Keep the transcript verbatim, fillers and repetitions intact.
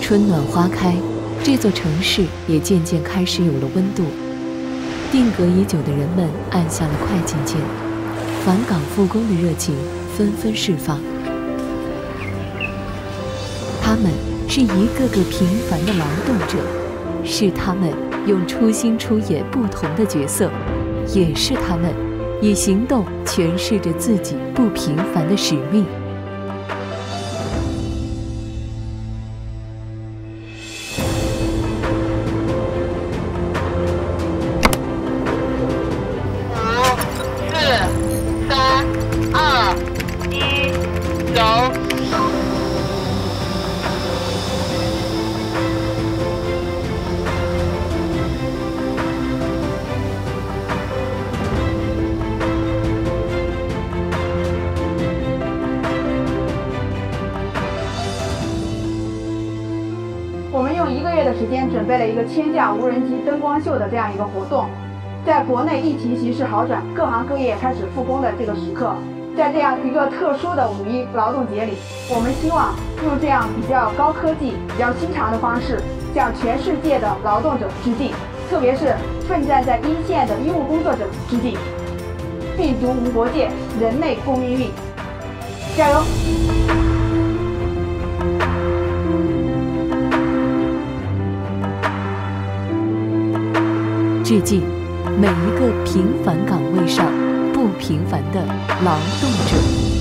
春暖花开，这座城市也渐渐开始有了温度。定格已久的人们按下了快进键，返岗复工的热情纷纷释放。他们是一个个平凡的劳动者，是他们用初心出演不同的角色，也是他们以行动诠释着自己不平凡的使命。 我们用一个月的时间准备了一个千架无人机灯光秀的这样一个活动。在国内疫情形势好转，各行各业开始复工的这个时刻，在这样一个特殊的五一劳动节里，我们希望用这样比较高科技、比较新潮的方式，向全世界的劳动者致敬，特别是奋战在一线的医务工作者致敬。病毒无国界，人类共命运，加油！ 致敬每一个平凡岗位上不平凡的劳动者。